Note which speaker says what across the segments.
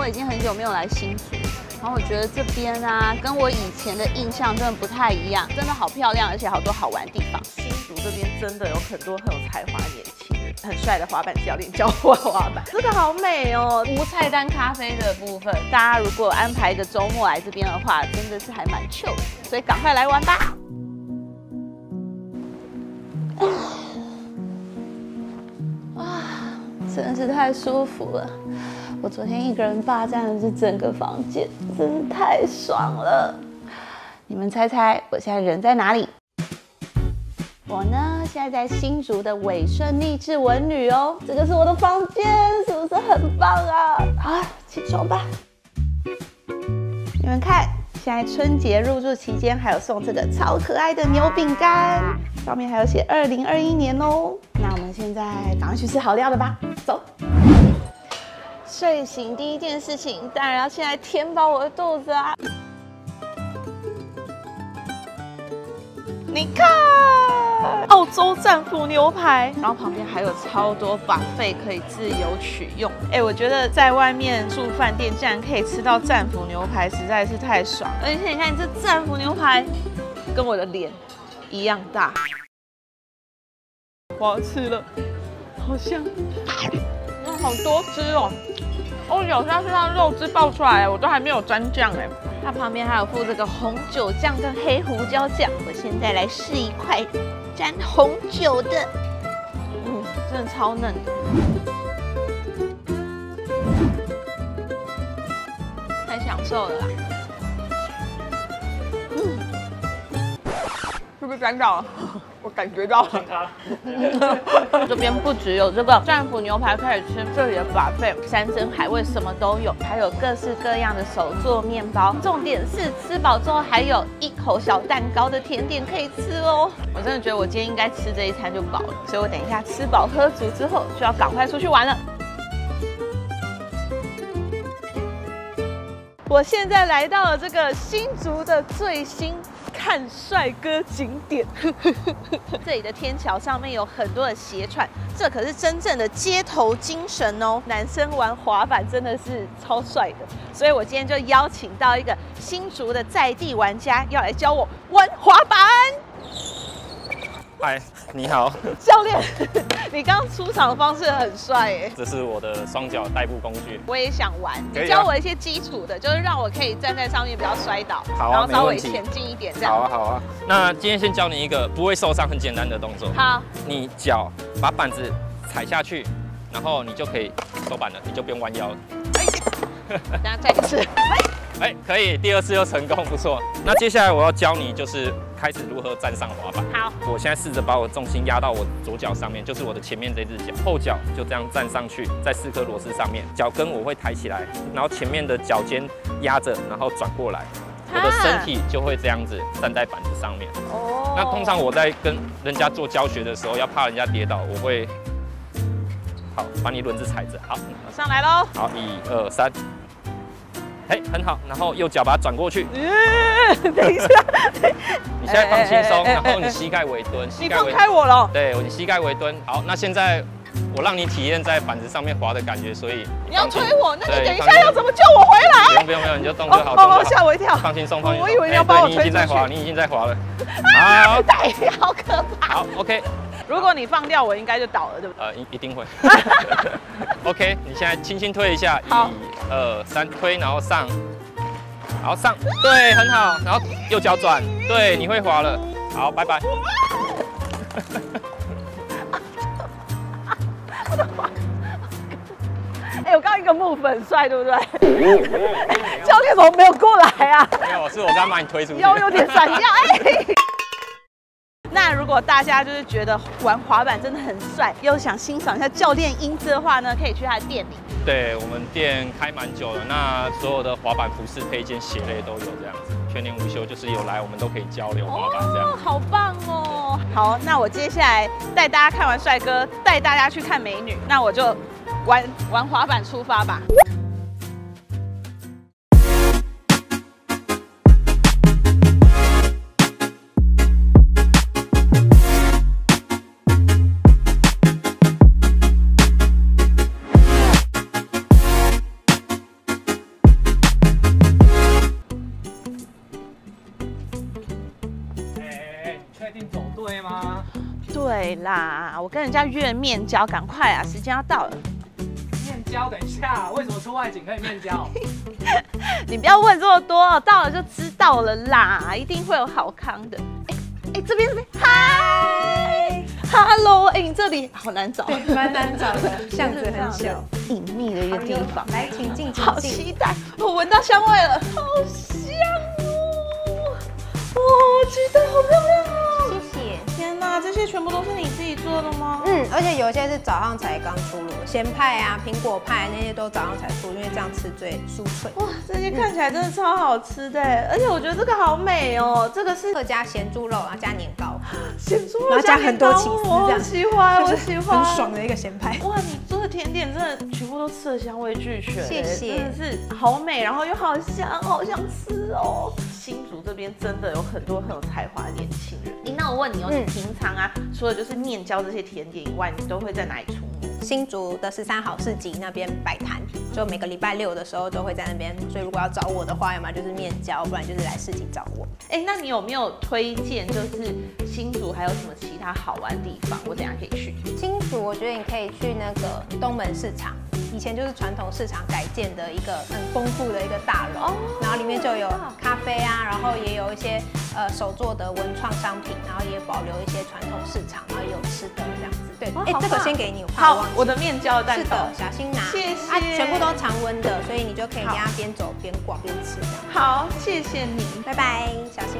Speaker 1: 我已经很久没有来新竹，然后我觉得这边啊，跟我以前的印象真的不太一样，真的好漂亮，而且好多好玩的地方。
Speaker 2: 新竹这边真的有很多很有才华的年轻人，很帅的滑板教练教我滑板，这个好美哦。
Speaker 1: 无菜单咖啡的部分，大家如果安排一个周末来这边的话，真的是还蛮 chill 的，所以赶快来玩吧。真的是太舒服了！我昨天一个人霸占了这整个房间，真是太爽了。你们猜猜我现在人在哪里？我呢，现在在新竹的伟顺励志文旅哦。这个是我的房间，是不是很棒啊？好，起床吧。你们看，现在春节入住期间还有送这个超可爱的牛饼干，上面还有写2021年哦。那我们现在赶快去吃好料的吧，走。睡醒第一件事情，当然要先来填饱我的肚子啊。你看，
Speaker 2: 澳洲战斧牛排，
Speaker 1: 然后旁边还有超多buffet可以自由取用。
Speaker 2: 我觉得在外面住饭店竟然可以吃到战斧牛排，实在是太爽了。而且你看，这战斧牛排跟我的脸一样大。我要吃了，好香，好多汁哦！我咬下去，它肉汁爆出来，我都还没有沾酱哎。
Speaker 1: 它旁边还有附这个红酒酱跟黑胡椒酱，我现在来试一块沾红酒的，
Speaker 2: 真的超嫩的，太享受了啦！是不是沾到了？我感觉到了。
Speaker 1: 这边不只有这个战斧牛排可以吃，这里的buffet山珍海味什么都有，还有各式各样的手做面包。重点是吃饱之后还有一口小蛋糕的甜点可以吃哦。我真的觉得我今天应该吃这一餐就饱了，所以我等一下吃饱喝足之后就要赶快出去玩了。
Speaker 2: 我现在来到了这个新竹的最新看帅哥景点，
Speaker 1: 这里的天桥上面有很多的斜串，这可是真正的街头精神哦。男生玩滑板真的是超帅的，所以我今天就邀请到一个新竹的在地玩家，要来教我玩滑板。
Speaker 3: 嗨，你好，
Speaker 2: 教练，你刚刚出场的方式很帅耶。
Speaker 3: 这是我的双脚代步工具。
Speaker 1: 我也想玩，你教我一些基础的，就是让我可以站在上面不要摔倒，
Speaker 3: 好啊，
Speaker 1: 然后稍微前进一点这样。
Speaker 3: 好啊，好啊。那今天先教你一个不会受伤、很简单的动作。
Speaker 1: 好，
Speaker 3: 你脚把板子踩下去，然后你就可以收板了，你就不用弯腰了。
Speaker 1: 等下再一次。
Speaker 3: 可以，第二次又成功，不错。那接下来我要教你，就是开始如何站上滑板。
Speaker 1: 好，
Speaker 3: 我现在试着把我重心压到我左脚上面，就是我的前面这只脚，后脚就这样站上去，在4颗螺丝上面，脚跟我会抬起来，然后前面的脚尖压着，然后转过来，我的身体就会这样子站在板子上面。哦。那通常我在跟人家做教学的时候，要怕人家跌倒，我会好把你轮子踩着，好，
Speaker 2: 我上来喽。
Speaker 3: 好，1、2、3。很好，然后右脚把它转过去。
Speaker 2: 等一下，
Speaker 3: 你现在放轻松，然后你膝盖微蹲。
Speaker 2: 你放开我了。
Speaker 3: 对，你膝盖微蹲。好，那现在我让你体验在板子上面滑的感觉，所以
Speaker 2: 你要推我，那你等一下要怎么救我回来？
Speaker 3: 不用，你就动作好。
Speaker 2: 吓我一跳。
Speaker 3: 放轻松，
Speaker 2: 我以为你要把我推出去。
Speaker 3: 你已经在滑了。
Speaker 2: 好，好可怕。
Speaker 3: 好 ，OK。
Speaker 2: 如果你放掉，我应该就倒了，对不对？
Speaker 3: 一定会。OK， 你现在轻轻推一下，1、2、3，推，然后上，然后上，对，很好，然后右脚转，对，你会滑了。好，拜拜。
Speaker 2: 我刚刚一个move很帅，对不对？教练怎么没有过来啊？
Speaker 3: 没有，是我刚把你推出去。
Speaker 2: 腰有点闪掉，那如果大家就是觉得玩滑板真的很帅，又想欣赏一下教练英姿的话呢，可以去他的店里。
Speaker 3: 对，我们店开蛮久了，那所有的滑板服饰配件、鞋类都有这样子，全年无休，就是有来我们都可以交流滑板这样。
Speaker 2: 好棒哦！好，那我接下来带大家看完帅哥，带大家去看美女，那我就玩滑板出发吧。 对啦，我跟人家约面交，赶快啊，时间要到了。
Speaker 4: 面交，等一下，为什么出外景可以面交？
Speaker 2: 你不要问这么多，到了就知道了啦，一定会有好康的。哎，这边，嗨 ，Hello， 哎，你这里好难找，
Speaker 5: 对，蛮难找的，巷子很小，
Speaker 2: 隐秘的一个地方。
Speaker 5: 来，请进，请
Speaker 2: 好
Speaker 5: 进。
Speaker 2: 期待，我闻到香味了，好香哦！哇，鸡蛋好漂亮哦！
Speaker 5: 谢谢。
Speaker 2: 天哪，这些全部都是你自己做的吗？
Speaker 5: 而且有一些是早上才刚出炉，咸派啊、苹果派那些都早上才出，因为这样吃最酥脆。
Speaker 2: 哇，这些看起来真的超好吃的，而且我觉得这个好美哦，这个是
Speaker 5: 会加咸猪肉，然后加年糕，
Speaker 2: 咸猪肉
Speaker 5: 然后加很多起司，
Speaker 2: 我好喜欢，我喜欢，
Speaker 5: 很爽的一个咸派。
Speaker 2: 哇，你做的甜点真的全部都色香味俱全，
Speaker 5: 谢谢
Speaker 2: 真的是好美，然后又好香，好想吃哦。新竹这边真的有很多很有才华的年轻人。那我问你哦，你平常啊，除了就是面交这些甜点以外，你都会在哪里出没？
Speaker 5: 新竹的13好市集那边摆摊，就每个礼拜6的时候都会在那边，所以如果要找我的话，要么就是面交，不然就是来市集找我。
Speaker 2: 那你有没有推荐就是新竹还有什么其他好玩的地方？我等一下可以去。
Speaker 5: 新竹我觉得你可以去那个东门市场，以前就是传统市场改建的一个很丰富的一个大楼，然后里面就有咖啡啊，然后也有一些手做的文创商品，然后也保留一些传统市场，然后也有吃的这样子。对，这个先给你，
Speaker 2: 好，我的面交蛋糕，
Speaker 5: 是的，小心拿，
Speaker 2: 谢谢。
Speaker 5: 全部都常温的，所以你就可以跟它边走边逛边吃这样。
Speaker 2: 好，谢谢你，
Speaker 5: 拜拜，小心。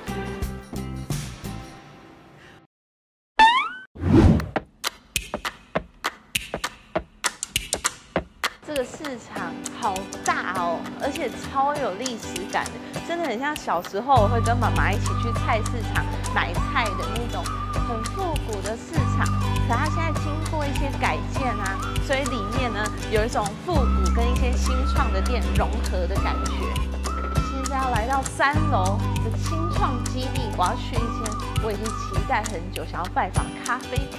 Speaker 2: 这个市场好大哦，而且超有历史感的，真的很像小时候我会跟妈妈一起去菜市场买菜的那种很复古的市场。可它现在经过一些改建啊，所以里面呢有一种复古跟一些新创的店融合的感觉。现在要来到3楼的新创基地，我要去一间我已经期待很久想要拜访的咖啡厅。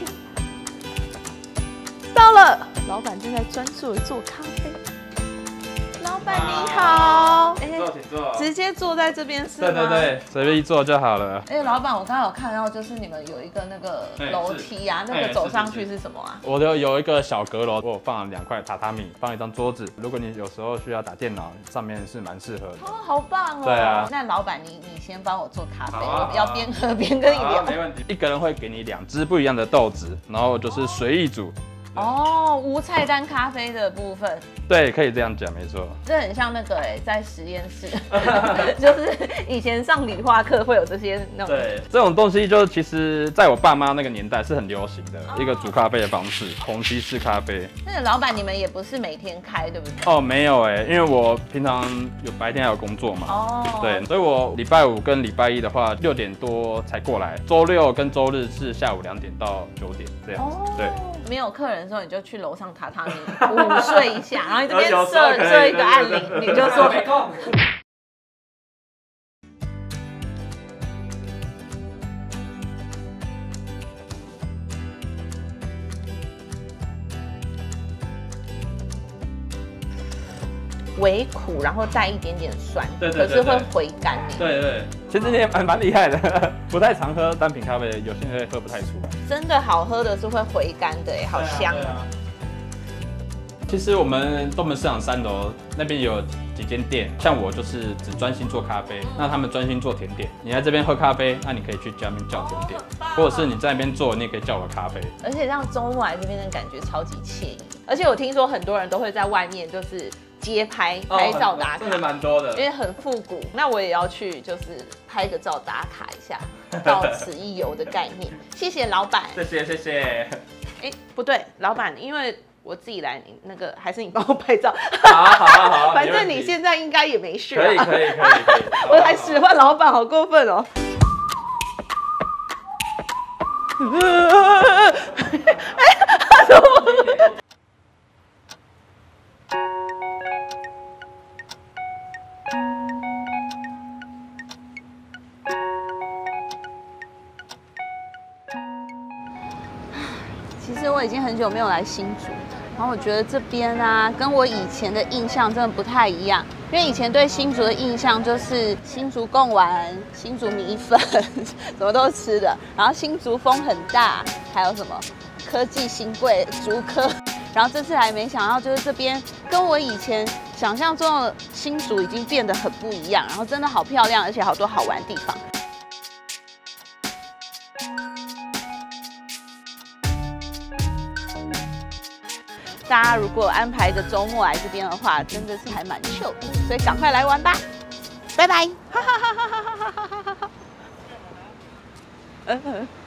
Speaker 2: 到了，老板正在专注地做咖啡。老板你好，
Speaker 3: 请坐，请坐，
Speaker 2: 直接坐在这边是吗？
Speaker 3: 对对对，随便一坐就好了。
Speaker 2: 老板，我刚刚有看到，就是你们有一个那个楼梯啊，那个走上去是什么啊？
Speaker 3: 我的有一个小阁楼，我放了2块榻榻米，放一张桌子。如果你有时候需要打电脑，上面是蛮适合的。
Speaker 2: 哦，好棒哦！
Speaker 3: 对啊，
Speaker 2: 那老板你先帮我做咖啡，
Speaker 3: 我
Speaker 2: 要边喝边跟你聊。
Speaker 3: 没问题。一个人会给你2支不一样的豆子，然后就是随意煮。
Speaker 2: 哦，无菜单咖啡的部分，
Speaker 3: 对，可以这样讲，没错。
Speaker 2: 这很像那个在实验室，就是以前上理化课会有这些那种。
Speaker 3: 对，这种东西就其实在我爸妈那个年代是很流行的一个煮咖啡的方式，虹吸式咖啡。
Speaker 2: 那个老板你们也不是每天开，对不对？
Speaker 3: 哦，没有因为我平常白天还有工作嘛。哦。对，所以我礼拜5跟礼拜1的话6点多才过来，周6跟周日是下午2点到9点这样子。对。
Speaker 2: 没有客人的时候，你就去楼上榻榻米午睡一下，然后你这边设一个按铃，你就说没空。微苦，然后带一点点酸，
Speaker 3: 对，
Speaker 2: 可是会回甘。
Speaker 3: 对，其实你也蛮厉害的，不太常喝单品咖啡，有些人喝不太出来。
Speaker 2: 真的好喝的是会回甘的，好香啊！
Speaker 3: 其实我们东门市场3楼那边有几间店，像我就是只专心做咖啡，那他们专心做甜点。你来这边喝咖啡，那你可以去那边叫甜点，或者是你在那边做，你也可以叫我咖啡。
Speaker 2: 而且让周末来这边的感觉超级惬意。而且我听说很多人都会在外面就是街拍照打卡，
Speaker 3: 真的蛮多的，
Speaker 2: 因为很复古。那我也要去就是拍个照打卡一下，到此一游的概念。谢谢老板，
Speaker 3: 谢谢。
Speaker 2: 不对，老板，因为我自己来，那个还是你帮我拍照。
Speaker 3: 好，
Speaker 2: 反正你现在应该也没事。
Speaker 3: 可以。
Speaker 2: 我来使唤老板，好过分哦。其实我已经很久没有来新竹，然后我觉得这边啊，跟我以前的印象真的不太一样。因为以前对新竹的印象就是新竹贡丸、新竹米粉，什么都是吃的。然后新竹风很大，
Speaker 1: 还有什么科技新贵竹科。然后这次来没想到，就是这边跟我以前想象中的新竹已经变得很不一样，然后真的好漂亮，而且好多好玩的地方。大家如果安排个周末来这边的话，真的是还蛮 chill 的，所以赶快来玩吧！拜拜！哈哈哈哈哈哈哈哈哈！